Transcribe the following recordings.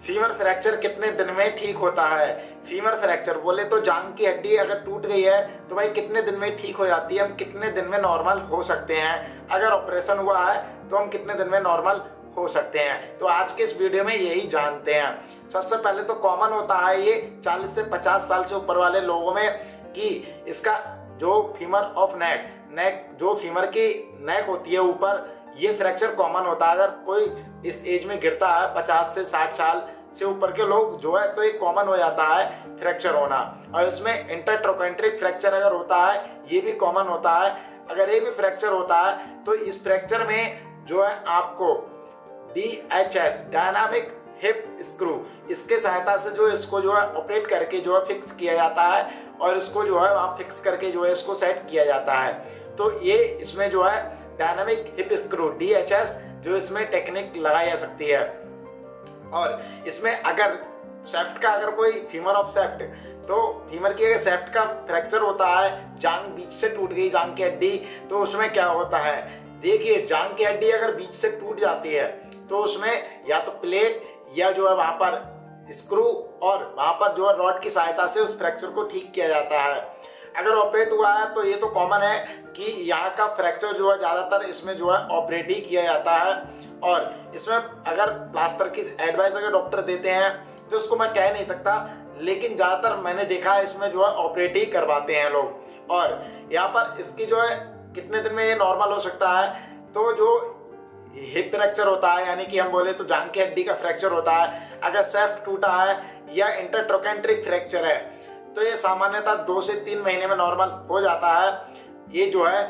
Femur fracture कितने दिन में ठीक होता है? फीमर फ्रैक्चर बोले तो जांघ की हड्डी अगर टूट गई है तो भाई कितने दिन में ठीक हो जाती है, हम कितने दिन में नॉर्मल हो सकते हैं, अगर ऑपरेशन हुआ है तो हम कितने दिन में नॉर्मल हो सकते हैं। तो आज के इस वीडियो में यही जानते हैं। सबसे पहले तो कॉमन होता है ये 40 से 50 साल से ऊपर वाले लोगों में कि इसका जो फीमर ऑफ नेक जो फीमर की नेक होती है ऊपर, ये फ्रैक्चर कॉमन होता है। अगर कोई इस एज में गिरता है 50 से 60 साल से ऊपर के लोग जो है तो ये कॉमन हो जाता है फ्रैक्चर होना। और इसमें इंटरट्रोकेंट्रिक फ्रैक्चर अगर होता है ये भी कॉमन होता है। अगर ये भी फ्रैक्चर होता है तो इस फ्रैक्चर में जो है आपको DHS डायनामिक हिप स्क्रू, इसके सहायता से जो इसको जो है ऑपरेट करके जो है फिक्स किया जाता है और इसको जो है वहाँ फिक्स करके जो है इसको सेट किया जाता है। तो ये इसमें जो है डायनामिक हिप स्क्रू DHS जो इसमें टेक्निक लगाई जा सकती है। और इसमें अगर शेफ्ट का अगर कोई फीमर ऑफ शेफ्ट, तो फीमर की अगर शेफ्ट का फ्रैक्चर होता है, जांघ बीच से टूट गई जांघ की हड्डी, तो उसमें क्या होता है देखिए, जांघ की हड्डी अगर बीच से टूट जाती है तो उसमें या तो प्लेट या जो है वहां पर स्क्रू और वहां पर जो है रॉड की सहायता से उस फ्रैक्चर को ठीक किया जाता है। अगर ऑपरेट हुआ है तो ये तो कॉमन है कि यहाँ का फ्रैक्चर जो है ज्यादातर इसमें जो है ऑपरेट ही किया जाता है। और इसमें अगर प्लास्टर की एडवाइस अगर डॉक्टर देते हैं तो उसको मैं कह नहीं सकता, लेकिन ज्यादातर मैंने देखा है इसमें जो है ऑपरेट ही करवाते हैं लोग। और यहाँ पर इसकी जो है कितने दिन में ये नॉर्मल हो सकता है, तो जो हिप फ्रैक्चर होता है यानी कि हम बोले तो जांघ की हड्डी का फ्रैक्चर होता है, अगर शेफ्ट टूटा है या इंटरट्रोकेंट्रिक फ्रैक्चर है तो ये सामान्यतः 2 से 3 महीने में नॉर्मल हो जाता है, ये जो है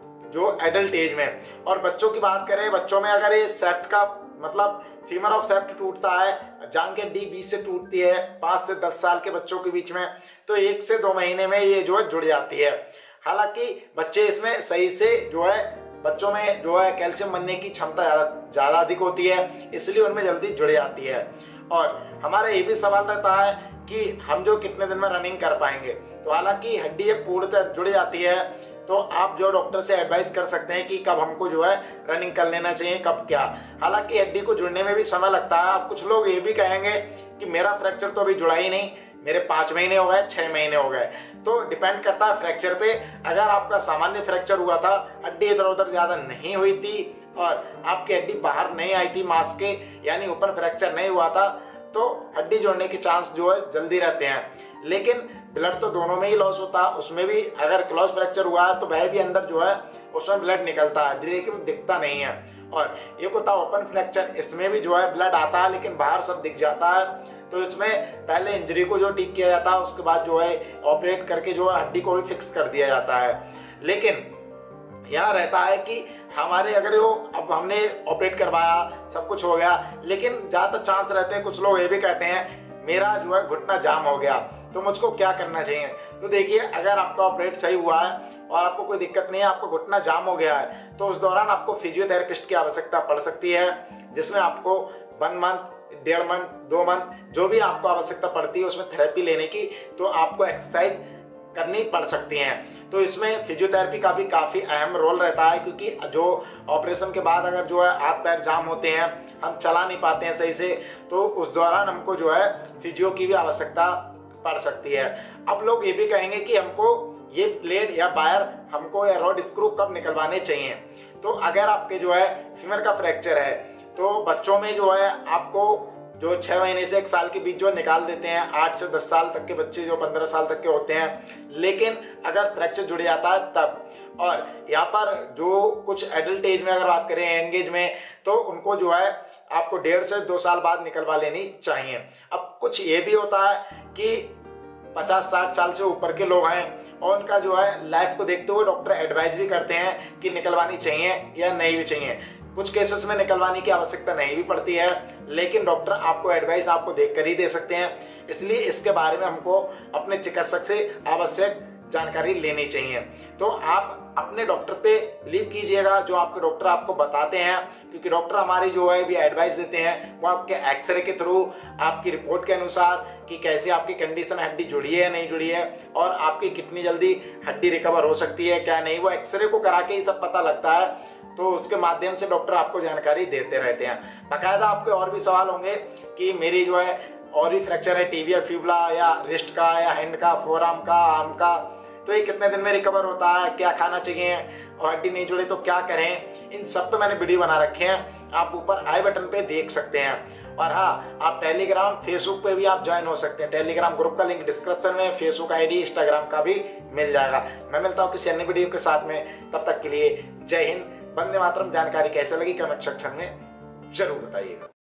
जो एडल्ट एज में। और बच्चों की बात करें, बच्चों में अगर ये शेफ्ट का मतलब फीमर ऑफ शेफ्ट टूटता है, जांघ की हड्डी बीच से टूटती है 5 से 10 साल के बच्चों के बीच में, तो 1 से 2 महीने में ये जो है जुड़ जाती है। हालांकि बच्चे इसमें सही से जो है, बच्चों में जो है कैल्शियम बनने की क्षमता ज्यादा अधिक होती है, इसलिए उनमें जल्दी जुड़ जाती है। और हमारा ये भी सवाल रहता है कि हम जो कितने दिन में रनिंग कर पाएंगे। तो हालांकि हड्डी जब पूर्णतः जुड़ जाती है तो आप जो डॉक्टर से एडवाइस कर सकते हैं कि कब हमको जो है रनिंग कर लेना चाहिए, कब क्या। हालांकि हड्डी को जुड़ने में भी समय लगता है। आप कुछ लोग ये भी कहेंगे कि मेरा फ्रैक्चर तो अभी जुड़ा ही नहीं, मेरे 5 महीने हो गए, 6 महीने हो गए। तो डिपेंड करता है फ्रैक्चर पे। अगर आपका सामान्य फ्रैक्चर हुआ था, हड्डी इधर उधर ज्यादा नहीं हुई थी और आपकी हड्डी बाहर नहीं आई थी मांस के, यानी ऊपर फ्रैक्चर नहीं हुआ था, तो हड्डी जोड़ने के चांस जो है जल्दी रहते हैं। लेकिन ब्लड तो दोनों में ही लॉस होता है, उसमें भी अगर क्लॉज फ्रैक्चर हुआ है तो वह भी अंदर जो है उसमें ब्लड निकलता है, लेकिन दिखता नहीं है। और एक होता है ओपन फ्रैक्चर, इसमें भी जो है ब्लड आता है लेकिन बाहर सब दिख जाता है। तो इसमें पहले इंजरी को जो ठीक किया जाता है, उसके बाद जो है ऑपरेट करके जो है हड्डी को भी फिक्स कर दिया जाता है। लेकिन यहाँ रहता है कि हमारे अगर वो अब हमने ऑपरेट करवाया, सब कुछ हो गया, लेकिन ज्यादातर चांस रहते हैं, कुछ लोग ये भी कहते हैं मेरा जो है घुटना जाम हो गया तो मुझको क्या करना चाहिए। तो देखिए, अगर आपका ऑपरेट सही हुआ है और आपको कोई दिक्कत नहीं है, आपको घुटना जाम हो गया है, तो उस दौरान आपको फिजियोथेरेपिस्ट की आवश्यकता पड़ सकती है, जिसमें आपको 1 मंथ, 1.5 मंथ, 2 मंथ जो भी आपको आवश्यकता पड़ती है उसमें थेरेपी लेने की, तो आपको एक्सरसाइज करनी पड़ सकती हैं। तो इसमें फिजियोथेरेपी का भी काफी अहम रोल रहता है, क्योंकि जो ऑपरेशन के बाद अगर जो है हाथ पैर जाम होते हैं, हम चला नहीं पाते हैं सही से, तो उस दौरान हमको जो है फिजियो की भी आवश्यकता पड़ सकती है। अब लोग ये भी कहेंगे कि हमको ये प्लेट या वायर हमको या रॉड स्क्रू कब निकलवाने चाहिए। तो अगर आपके जो है फीमर का फ्रैक्चर है तो बच्चों में जो है आपको जो 6 महीने से 1 साल के बीच जो निकाल देते हैं, 8 से 10 साल तक के बच्चे जो 15 साल तक के होते हैं। लेकिन अगर फ्रैक्चर जुड़ जाता है तब, और यहाँ पर जो कुछ एडल्ट एज में अगर बात करें, यंग एज में, तो उनको जो है आपको 1.5 से 2 साल बाद निकलवा लेनी चाहिए। अब कुछ ये भी होता है कि 50-60 साल से ऊपर के लोग हैं और उनका जो है लाइफ को देखते हुए डॉक्टर एडवाइज भी करते हैं कि निकलवानी चाहिए या नहीं भी चाहिए। कुछ केसेस में निकलवाने की आवश्यकता नहीं भी पड़ती है, लेकिन डॉक्टर आपको एडवाइस आपको देखकर ही दे सकते हैं। इसलिए इसके बारे में हमको अपने चिकित्सक से आवश्यक जानकारी लेनी चाहिए। तो आप अपने डॉक्टर पे बिलीव कीजिएगा, जो आपके डॉक्टर आपको बताते हैं, क्योंकि डॉक्टर हमारी जो है भी एडवाइस देते हैं वो आपके एक्सरे के थ्रू, आपकी रिपोर्ट के अनुसार कि कैसे आपकी कंडीशन, हड्डी जुड़ी है या नहीं जुड़ी है, और आपकी कितनी जल्दी हड्डी रिकवर हो सकती है क्या नहीं, वो एक्सरे को करा के ही सब पता लगता है। तो उसके माध्यम से डॉक्टर आपको जानकारी देते रहते हैं। बाकायदा आपके और भी सवाल होंगे कि मेरी जो है और भी फ्रैक्चर है, टिबिया फिबुला या रिस्ट का या हैंड का, फोरआर्म का, आर्म का, तो ये कितने दिन में रिकवर होता है, क्या खाना चाहिए, और हड्डी नहीं जुड़े तो क्या करें, इन सब पे मैंने वीडियो बना रखे हैं, आप ऊपर आई बटन पे देख सकते हैं। और हाँ, आप टेलीग्राम फेसबुक पे भी आप ज्वाइन हो सकते हैं। टेलीग्राम ग्रुप का लिंक डिस्क्रिप्शन में, फेसबुक आईडी, इंस्टाग्राम का भी मिल जाएगा। मैं मिलता हूँ किसी अन्य वीडियो के साथ में, तब तक के लिए जय हिंद, वंदे मातरम। जानकारी कैसे लगी कमेंट सेक्शन में जरूर बताइएगा।